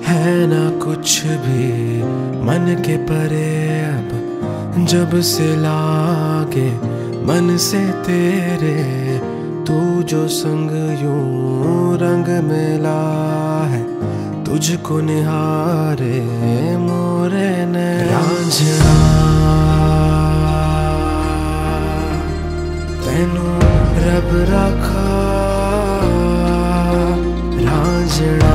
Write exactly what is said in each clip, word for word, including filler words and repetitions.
है ना कुछ भी मन के परे अब, जब से लागे मन से तेरे, तू जो संग यूं रंग मिला है, तुझको निहारे मोरे ने रांझना, तेनू रब रखा रांझना,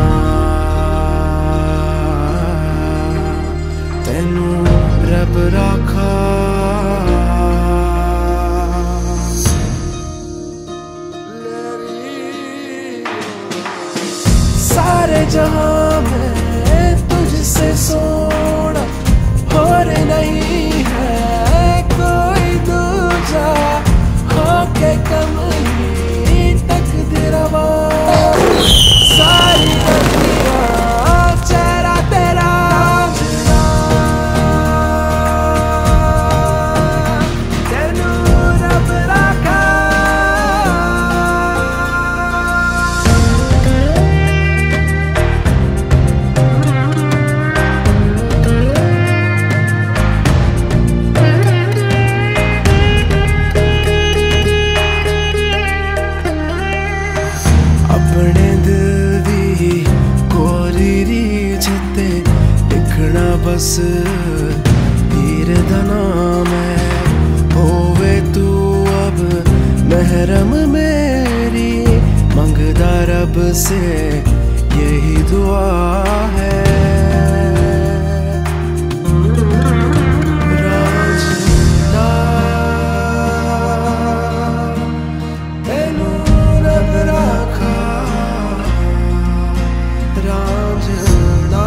तेनू रब रखा। सारे जहां में तुझसे सोना और नहीं है कोई दूजा, होके कम ही तकदीरवा, सारी दुनिया चेहरा तेरा तेनू रब रखा। अपने दिल दी कोरी रीझ ते लिखना बस तीर दा नाम है, होवे तू अब महरम मेरी, मंगदा रब से यही दुआ है। रांझना, तेनू रब रखा रांझना।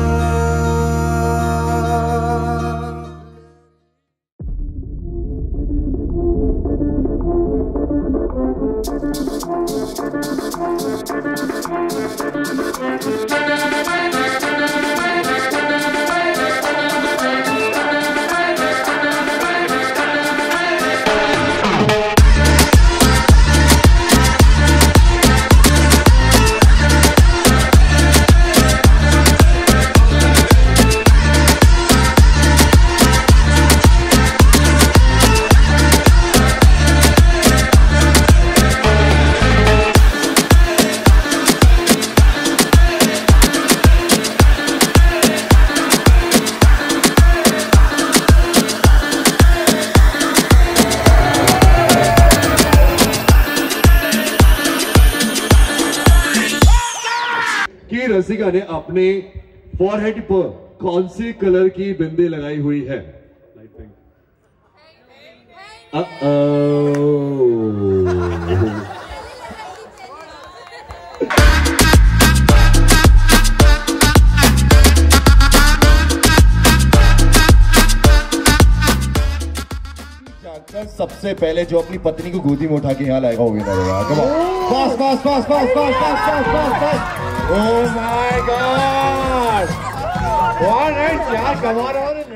कि रसिका ने अपने फॉरहेड पर कौन सी कलर की बिंदी लगाई हुई है? सबसे पहले जो अपनी पत्नी को गोदी में उठा के यहाँ लाएगा वो विनर होगा। Come on, fast fast fast fast fast fast fast fast. Oh my god, what यार, कमाल है।